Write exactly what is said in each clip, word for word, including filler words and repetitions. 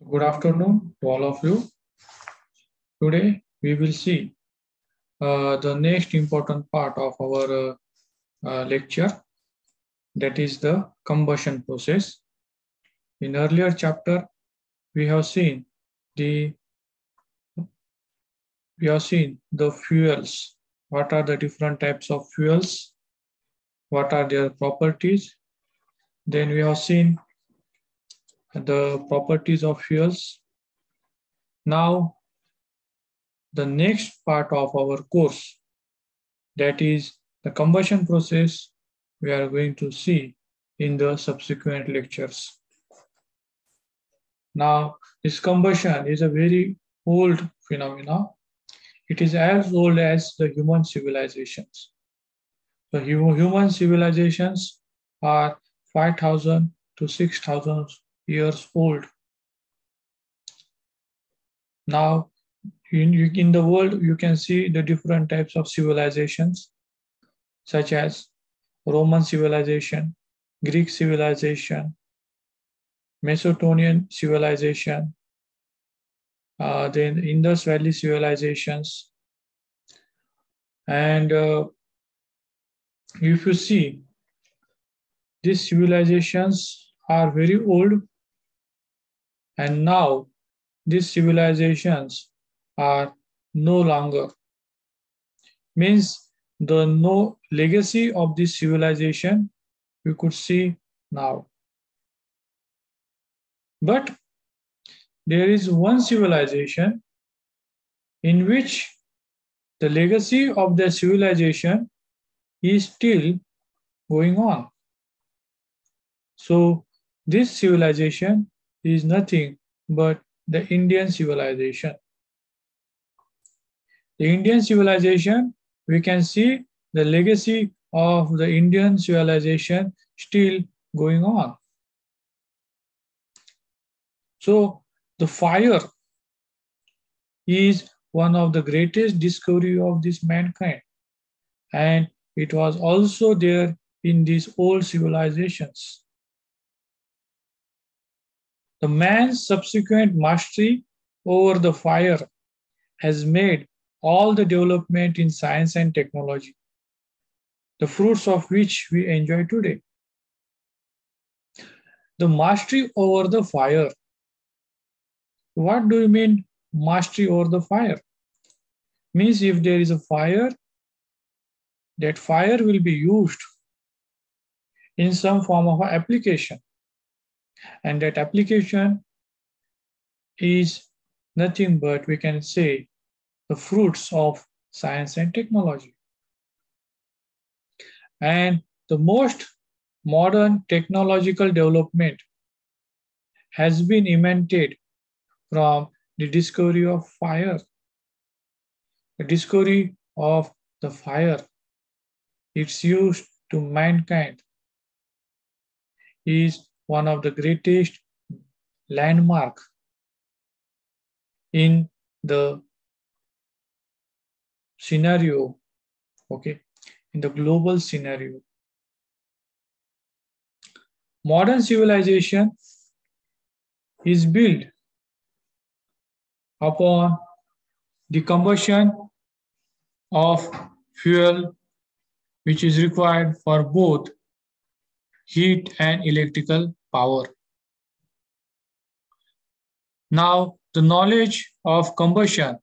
Good afternoon to all of you. Today we will see uh, the next important part of our uh, uh, lecture, that is the combustion process. In earlier chapter we have seen the we have seen the fuels. What are the different types of fuels? What are their properties? Then we have seen the properties of fuels. Now the next part of our course, that is the combustion process, we are going to see in the subsequent lectures. Now, this combustion is a very old phenomenon. It is as old as the human civilizations. The human civilizations are five thousand to six thousand years old. Now, in, in the world, you can see the different types of civilizations, such as Roman civilization, Greek civilization, Mesopotamian civilization, uh, then Indus Valley civilizations. And uh, if you see, these civilizations are very old, and now these civilizations are no longer. Means the no legacy of this civilization we could see now. But there is one civilization in which the legacy of the civilization is still going on. So this civilization is nothing but the Indian civilization. The Indian civilization, we can see the legacy of the Indian civilization still going on. So the fire is one of the greatest discovery of this mankind, and it was also there in these old civilizations. The man's subsequent mastery over the fire has made all the development in science and technology, the fruits of which we enjoy today. The mastery over the fire. What do you mean mastery over the fire? Means if there is a fire, that fire will be used in some form of application. And that application is nothing but, we can say, the fruits of science and technology. And the most modern technological development has been invented from the discovery of fire. The discovery of the fire, its use to mankind, is one of the greatest landmark in the scenario, okay, in the global scenario. Modern civilization is built upon the combustion of fuel, which is required for both heat and electrical power. Now, the knowledge of combustion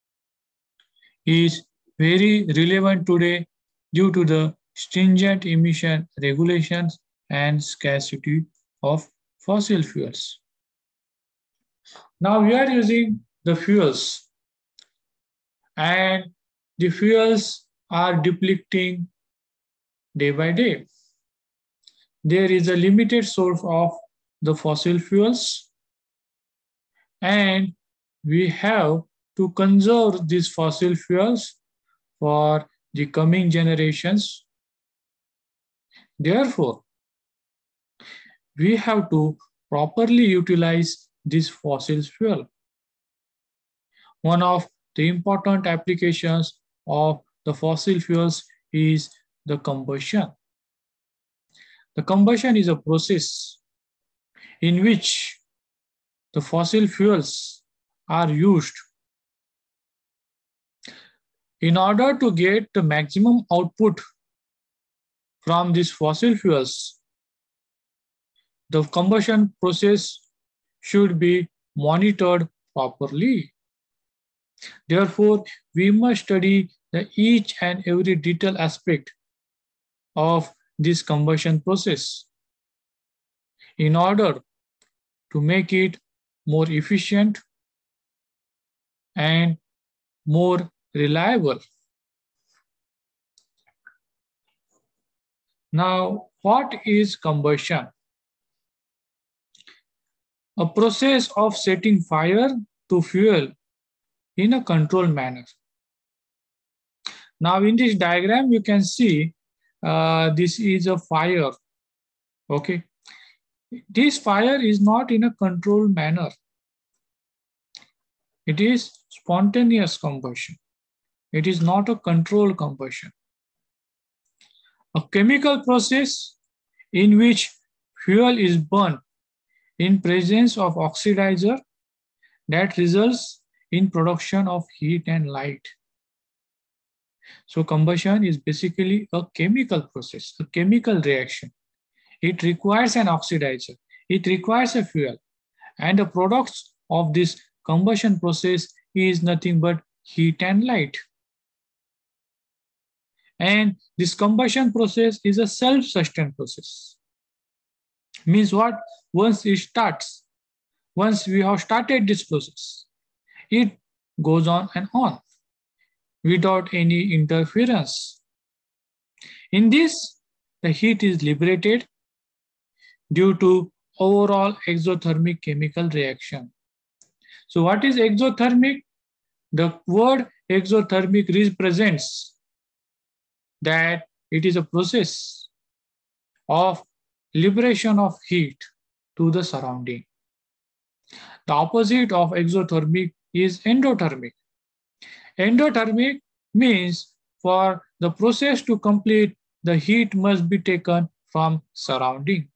is very relevant today due to the stringent emission regulations and scarcity of fossil fuels. Now we are using the fuels, and the fuels are depleting day by day. There is a limited source of the fossil fuels, and we have to conserve these fossil fuels for the coming generations. Therefore, we have to properly utilize this fossil fuel. One of the important applications of the fossil fuels is the combustion. The combustion is a process in which the fossil fuels are used. In order to get the maximum output from these fossil fuels, the combustion process should be monitored properly. Therefore, we must study the each and every detail aspect of this combustion process in order to make it more efficient and more reliable. Now, what is combustion? A process of setting fire to fuel in a controlled manner. Now, in this diagram, you can see uh, this is a fire. Okay. This fire is not in a controlled manner. It is spontaneous combustion. It is not a controlled combustion. A chemical process in which fuel is burned in presence of oxidizer that results in production of heat and light. So combustion is basically a chemical process, a chemical reaction. It requires an oxidizer. It requires a fuel. And the products of this combustion process is nothing but heat and light. And this combustion process is a self-sustained process. Means what? Once it starts, once we have started this process, it goes on and on without any interference. In this, the heat is liberated due to overall exothermic chemical reaction. So what is exothermic? The word exothermic represents that it is a process of liberation of heat to the surrounding. The opposite of exothermic is endothermic. Endothermic means for the process to complete, the heat must be taken from surrounding.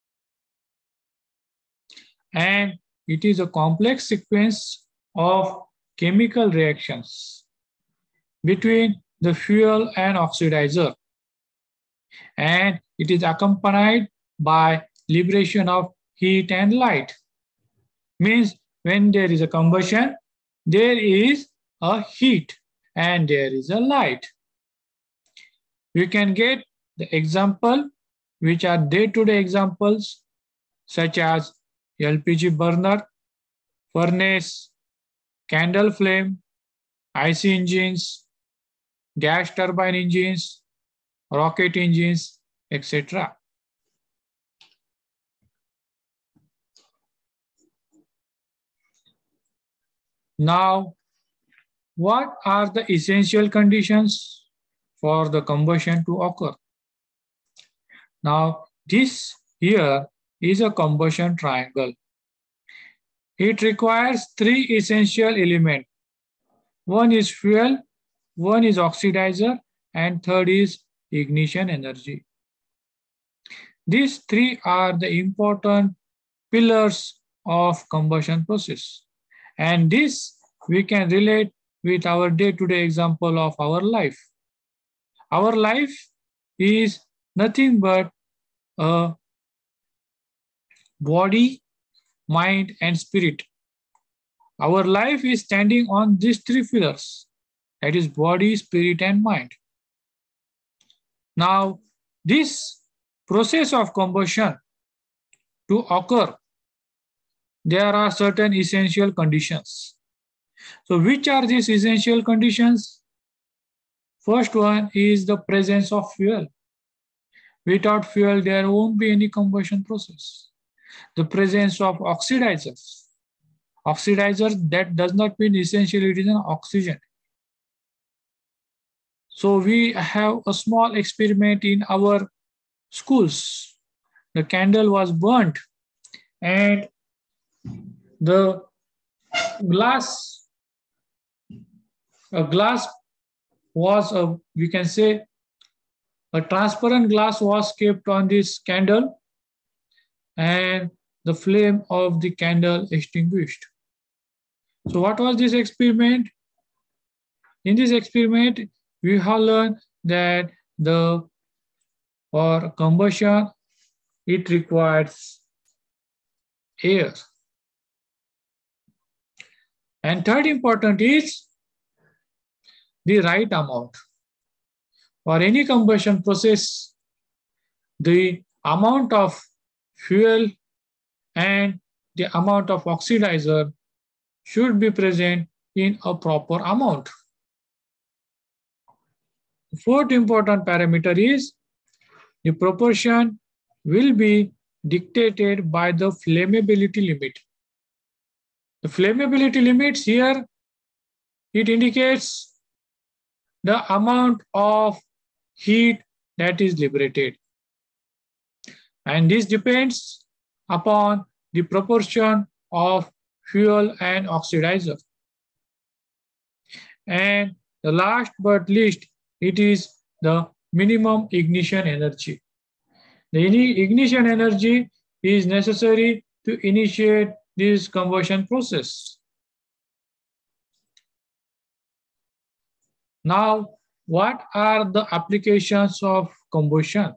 And it is a complex sequence of chemical reactions between the fuel and oxidizer. And it is accompanied by liberation of heat and light. Means when there is a combustion, there is a heat and there is a light. You can get the example, which are day-to-day examples, such as L P G burner, furnace, candle flame, I C engines, gas turbine engines, rocket engines, et cetera. Now, what are the essential conditions for the combustion to occur? Now, this here is a combustion triangle. It requires three essential elements. One is fuel, one is oxidizer, and third is ignition energy. These three are the important pillars of combustion process. And this we can relate with our day-to-day example of our life. Our life is nothing but a body, mind, and spirit. Our life is standing on these three pillars. That is body, spirit, and mind. Now, this process of combustion to occur, there are certain essential conditions. So which are these essential conditions? First one is the presence of fuel. Without fuel, there won't be any combustion process. The presence of oxidizers. Oxidizer, that does not mean essentially it is an oxygen. So we have a small experiment in our schools. The candle was burnt and the glass, a glass was, a, we can say, a transparent glass was kept on this candle, and the flame of the candle extinguished. So what was this experiment? In this experiment, we have learned that the for combustion, it requires air. And third important is the right amount. For any combustion process, the amount of fuel and the amount of oxidizer should be present in a proper amount. The fourth important parameter is the proportion will be dictated by the flammability limit. The flammability limits here, it indicates the amount of heat that is liberated. And this depends upon the proportion of fuel and oxidizer. And the last but least, it is the minimum ignition energy. The ignition energy is necessary to initiate this combustion process. Now, what are the applications of combustion?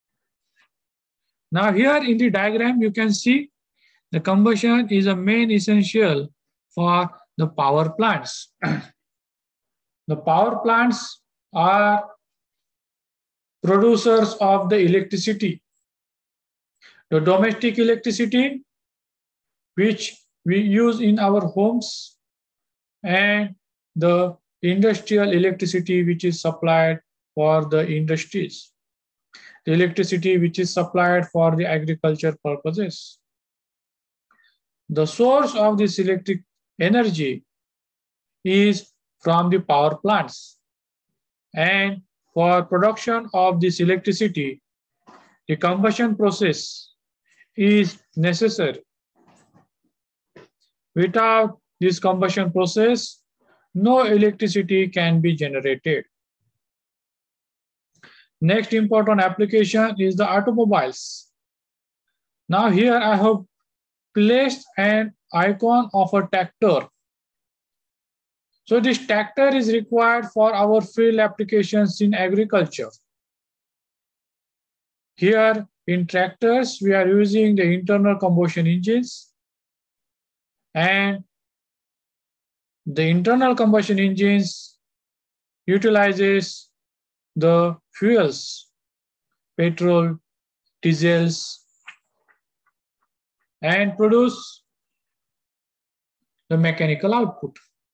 Now here in the diagram, you can see the combustion is a main essential for the power plants. The power plants are producers of the electricity. The domestic electricity, which we use in our homes, and the industrial electricity, which is supplied for the industries. The electricity which is supplied for the agriculture purposes. The source of this electric energy is from the power plants. And for production of this electricity, the combustion process is necessary. Without this combustion process, no electricity can be generated. Next important application is the automobiles. Now here I have placed an icon of a tractor. So this tractor is required for our field applications in agriculture. Here in tractors, we are using the internal combustion engines, and the internal combustion engines utilizes the fuels, petrol, diesels, and produce the mechanical output.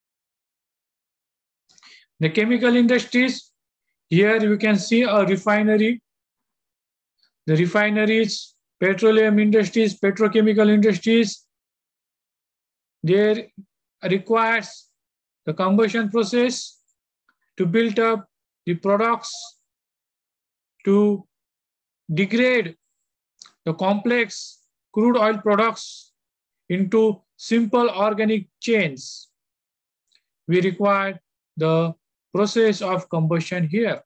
The chemical industries, here you can see a refinery. The refineries, petroleum industries, petrochemical industries, they requires the combustion process to build up the products, to degrade the complex crude oil products into simple organic chains. We require the process of combustion here.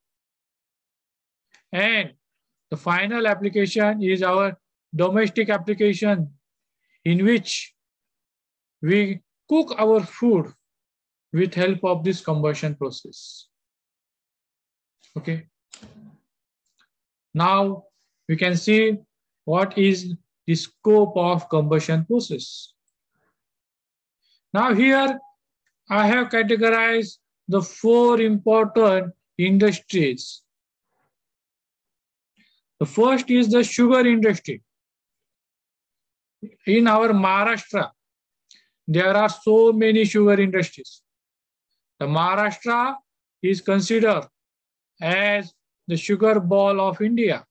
And the final application is our domestic application, in which we cook our food with help of this combustion process. Okay. Now we can see what is the scope of combustion process. Now here I have categorized the four important industries. The first is the sugar industry. In our Maharashtra, there are so many sugar industries. The Maharashtra is considered as the sugar ball of India.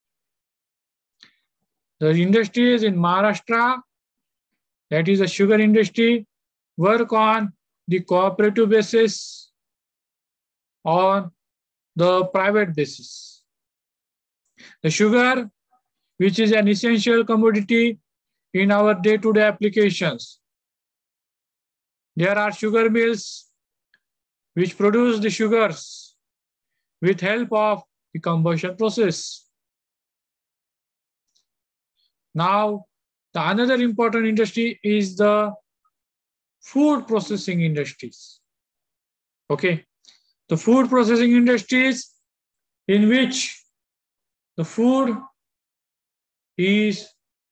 The industries in Maharashtra, that is the sugar industry, work on the cooperative basis, on the private basis. The sugar, which is an essential commodity in our day-to-day applications. There are sugar mills which produce the sugars with help of the combustion process. Now The another important industry is the food processing industries. Okay, the food processing industries in which the food is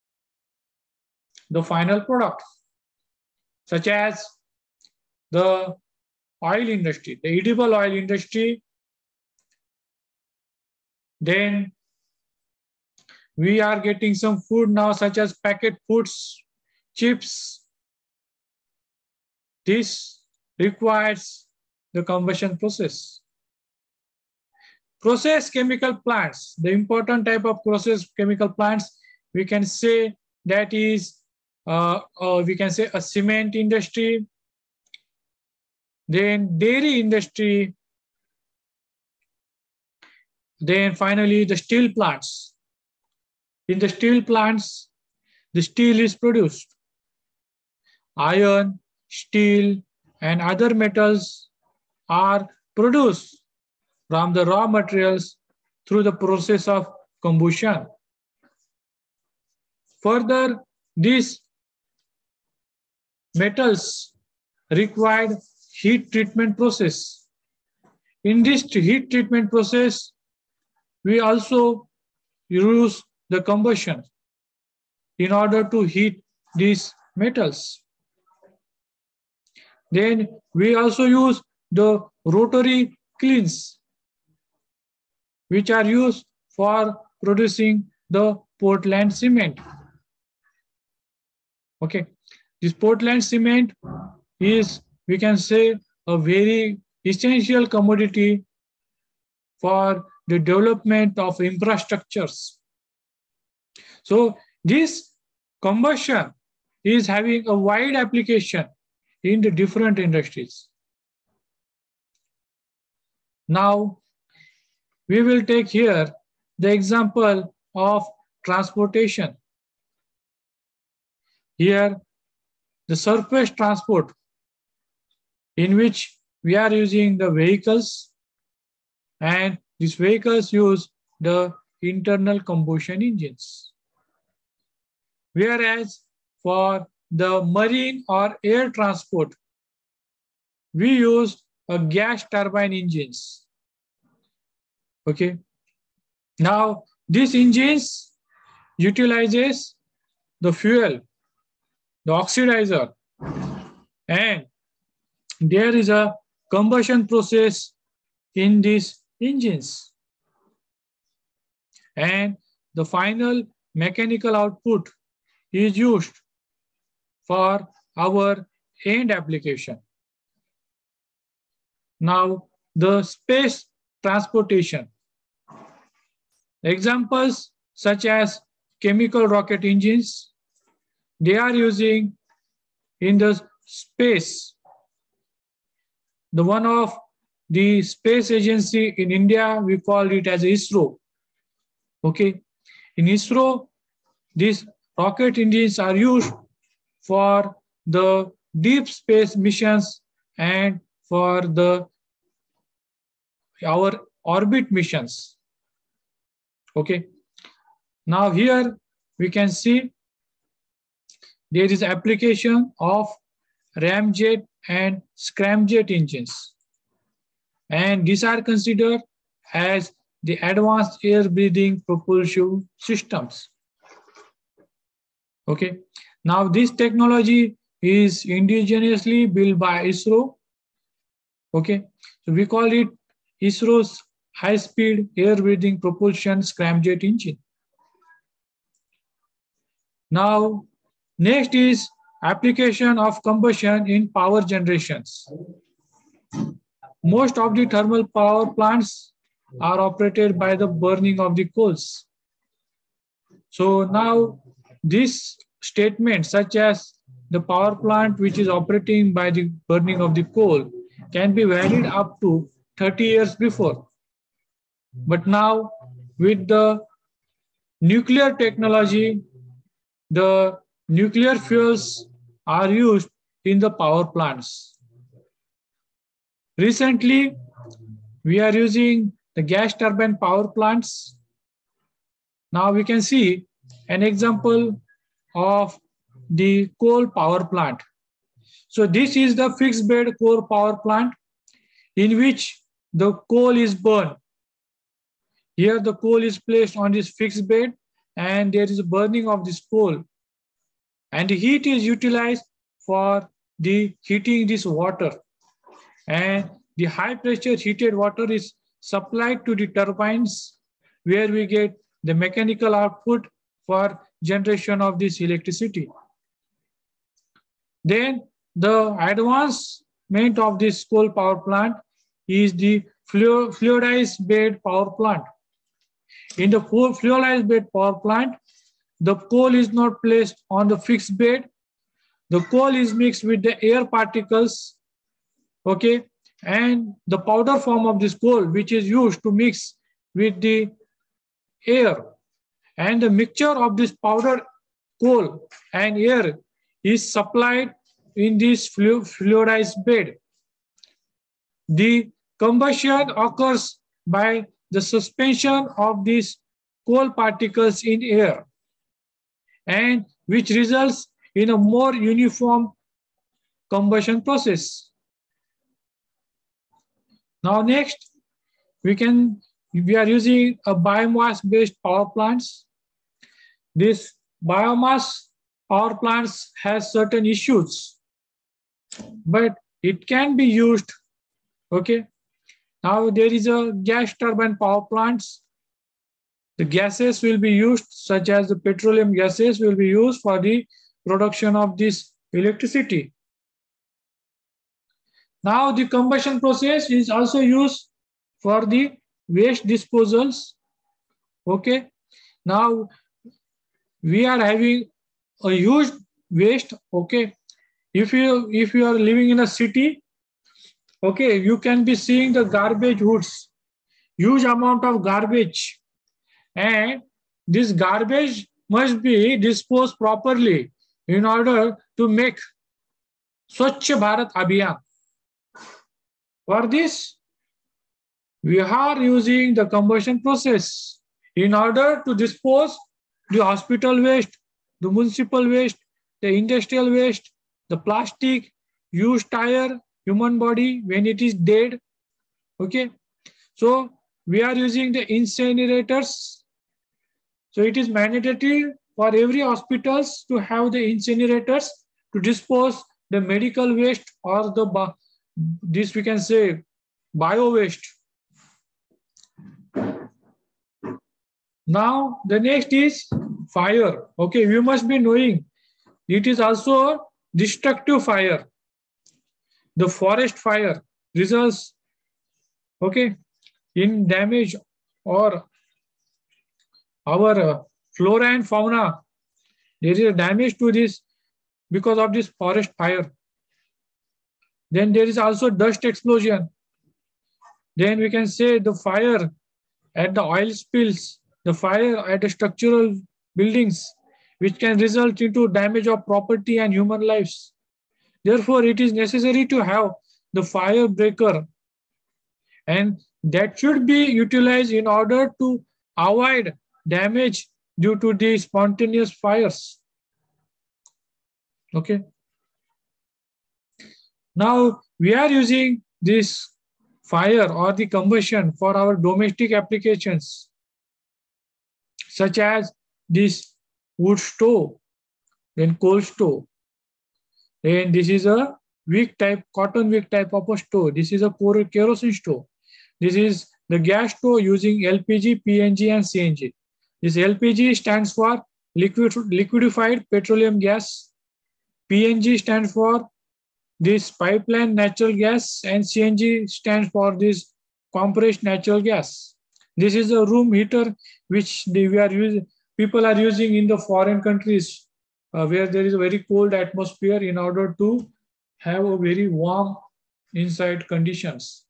the final product, such as the oil industry, the edible oil industry. Then we are getting some food now, such as packet foods, chips. This requires the combustion process. Process chemical plants, the important type of process chemical plants, we can say that is, uh, uh, we can say a cement industry, then dairy industry, then finally the steel plants. In the steel plants, the steel is produced. Iron, steel, and other metals are produced from the raw materials through the process of combustion. Further, these metals required heat treatment process. In this heat treatment process, we also use the combustion in order to heat these metals. Then we also use the rotary kilns, which are used for producing the Portland cement. Okay, this Portland cement is, we can say, a very essential commodity for the development of infrastructures. So this combustion is having a wide application in the different industries. Now, we will take here the example of transportation. Here, the surface transport, in which we are using the vehicles, and these vehicles use the internal combustion engines. Whereas for the marine or air transport, we use a gas turbine engines. Okay. Now, these engines utilizes the fuel, the oxidizer, and there is a combustion process in these engines. And the final mechanical output is used for our end application. Now, the space transportation. Examples such as chemical rocket engines, they are using in the space. The one of the space agency in India, we call it as ISRO. Okay, in ISRO, these rocket engines are used for the deep space missions and for the our orbit missions. Okay, now here we can see there is application of ramjet and scramjet engines, and these are considered as the advanced air breathing propulsion systems. Okay, now this technology is indigenously built by ISRO. Okay, so we call it ISRO's high-speed air breathing propulsion scramjet engine. Now, next is application of combustion in power generations. Most of the thermal power plants are operated by the burning of the coals. So now this statement, such as the power plant which is operating by the burning of the coal, can be valid up to thirty years before. But now with the nuclear technology, the nuclear fuels are used in the power plants. Recently, we are using the gas turbine power plants. Now we can see an example of the coal power plant. So this is the fixed bed coal power plant in which the coal is burned. Here the coal is placed on this fixed bed and there is a burning of this coal. And the heat is utilized for the heating this water. And the high pressure heated water is supplied to the turbines where we get the mechanical output for generation of this electricity. Then the advancement of this coal power plant is the fluidized bed power plant. In the fluidized bed power plant, the coal is not placed on the fixed bed. The coal is mixed with the air particles, okay? And the powder form of this coal, which is used to mix with the air. And the mixture of this powdered coal and air is supplied in this fluidized bed. The combustion occurs by the suspension of these coal particles in air, and which results in a more uniform combustion process. Now next, we can we are using a biomass-based power plants. This biomass power plants has certain issues, but it can be used. Okay. Now there is a gas turbine power plants. The gases will be used, such as the petroleum gases will be used for the production of this electricity. Now the combustion process is also used for the waste disposals. Okay. Now we are having a huge waste. Okay. If you if you are living in a city, okay, you can be seeing the garbage hoods, huge amount of garbage, and this garbage must be disposed properly in order to make Swachh Bharat Abhiyan. For this, we are using the combustion process in order to dispose the hospital waste, the municipal waste, the industrial waste, the plastic, used tire, human body when it is dead. Okay. So we are using the incinerators. So it is mandatory for every hospitals to have the incinerators to dispose the medical waste or the this we can say bio waste. Now the next is fire. Okay, we must be knowing it is also destructive fire. The forest fire results, okay, in damage or our uh, flora and fauna. There is a damage to this because of this forest fire. Then there is also dust explosion. Then we can say the fire at the oil spills, the fire at the structural buildings, which can result into damage of property and human lives. Therefore, it is necessary to have the fire breaker, and that should be utilized in order to avoid damage due to the spontaneous fires. Okay. Now we are using this fire or the combustion for our domestic applications, such as this wood stove, then coal stove. Then this is a wick type, cotton wick type of a stove. This is a kerosene stove. This is the gas stove using L P G, P N G, and C N G. This L P G stands for liquid, liquefied petroleum gas. P N G stands for this pipeline natural gas, and C N G stands for this compressed natural gas. This is a room heater which they, we are using, people are using in the foreign countries uh, where there is a very cold atmosphere in order to have a very warm inside conditions.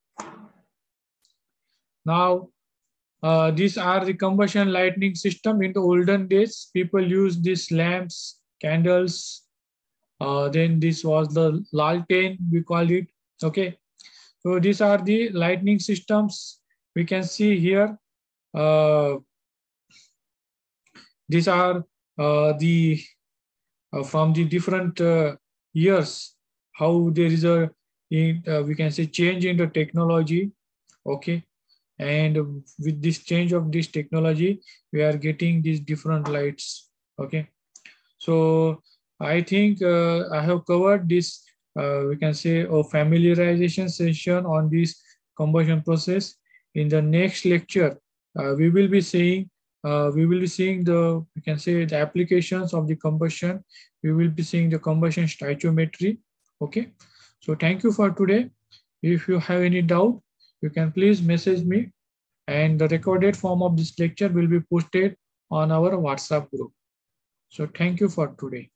Now, uh, these are the combustion lighting system. In the olden days, people used these lamps, candles. Uh, then this was the laltane, we call it. Okay. So these are the lighting systems. We can see here. Uh, these are uh, the uh, from the different uh, years, how there is a in, uh, we can say change in the technology. Okay, and with this change of this technology, we are getting these different lights. Okay, so I think uh, I have covered this, uh, we can say, a familiarization session on this combustion process. In the next lecture, uh, we will be seeing uh, we will be seeing the, we can say, the applications of the combustion. We will be seeing the combustion stoichiometry. Okay, so thank you for today. If you have any doubt, you can please message me, and the recorded form of this lecture will be posted on our WhatsApp group. So thank you for today.